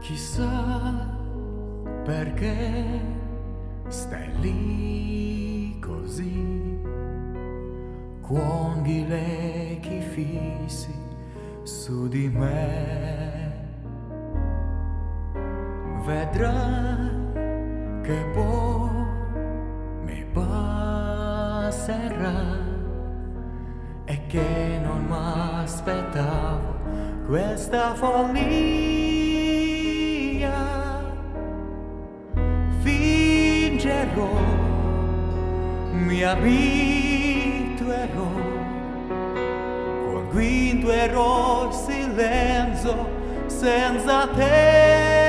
Chissà perché stai lì così, con gli occhi fissi su di me. Vedrai che poi mi passerà e che non m'aspettavo questa follia. Fingerò, mi abituerò, convincerò il silenzio senza te.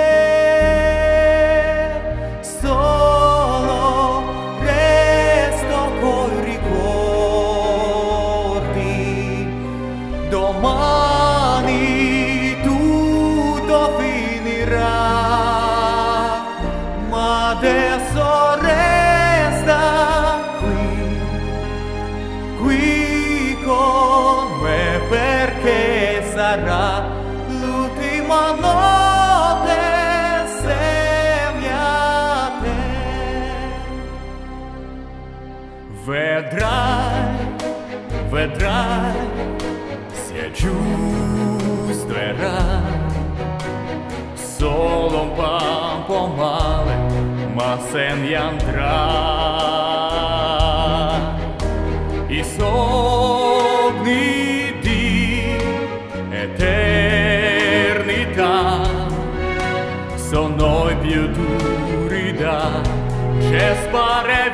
Solo resto coi ricordi, domani tutto finirà. Adesso resta qui con me, perché sarà l'ultima notte insieme a te. Vedrai, se aggiusterà solo un po' male, ma se ne andrà. I sogni di eternità sono i più duri da cespare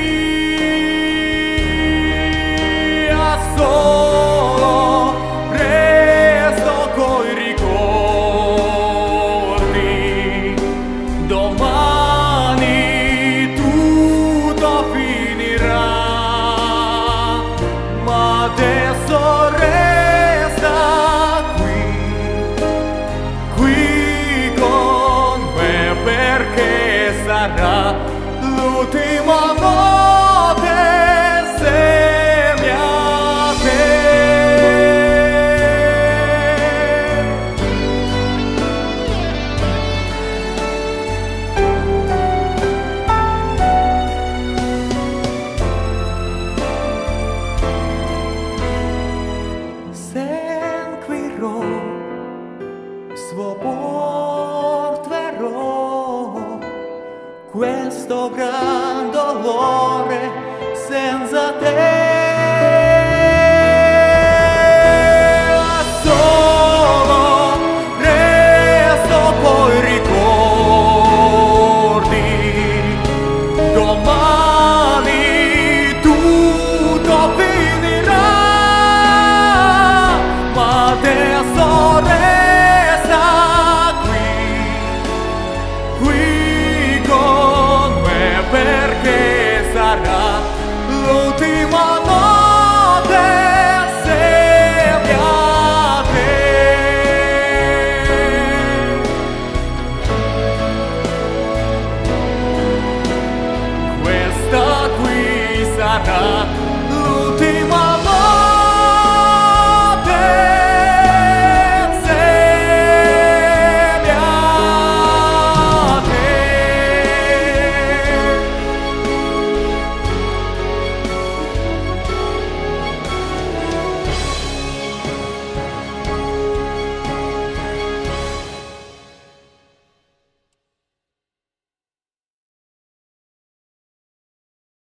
via. Solo resto coi ricordi, domani tutto finirà, ma adesso resta qui con me, perché sarà l'ultima notte insieme a te. Sentirò, sopporterò questo gran dolore senza te.